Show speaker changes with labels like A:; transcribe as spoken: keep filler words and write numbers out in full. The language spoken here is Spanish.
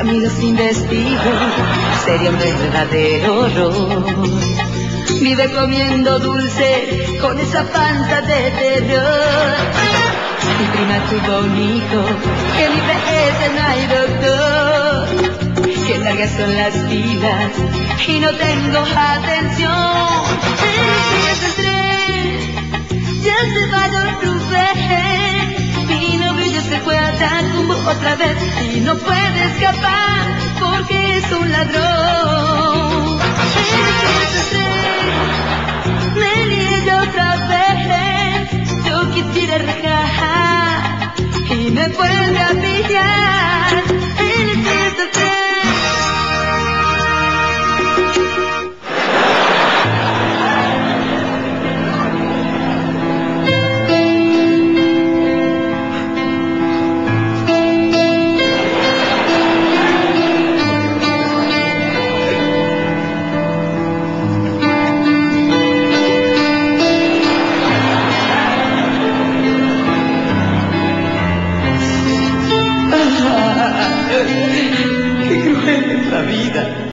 A: amigos sin vestido, sería un verdadero horror. Vive comiendo dulce con esa panza de terror. Mi prima tuvo un hijo, que ni vejez no hay doctor. Qué largas son las filas y no tengo atención. El tren ya se va a Rubén. Mi novio se fue a Tacumbo otra vez y no puede escapar porque es un ladrón. El tren me lié otra vez. Yo quisiera regalar y me vuelve a pillar.